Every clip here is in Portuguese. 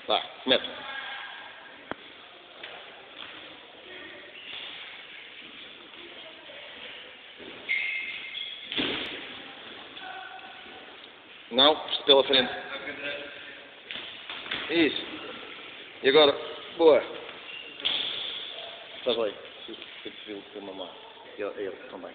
Vai, mete. Não, pela frente. Isso. E agora, boa. Estás bem. Tem que ver o mamão. Ele também.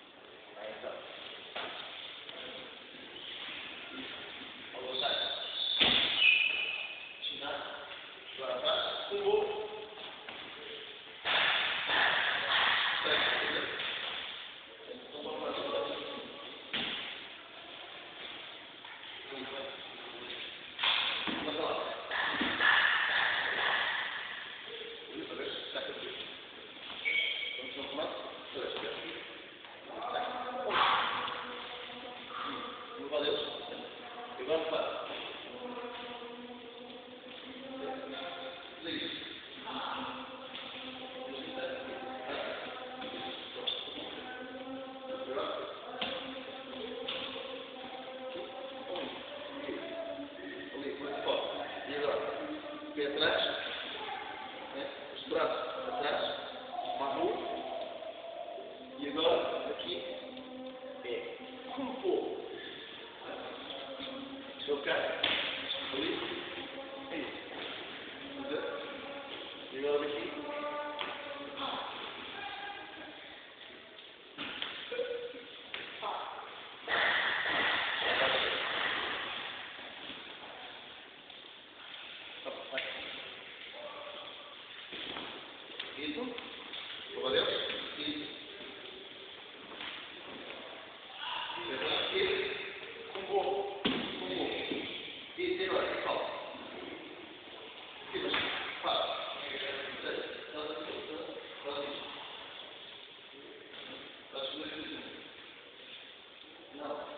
Pé atrás, né? Os braços atrás, marrom, e agora aqui é como pô. Ok? Ali, é isso. E agora aqui. Isso. Valeu? Isso. Esse. Com bom. E agora, que falta? Faz. Não.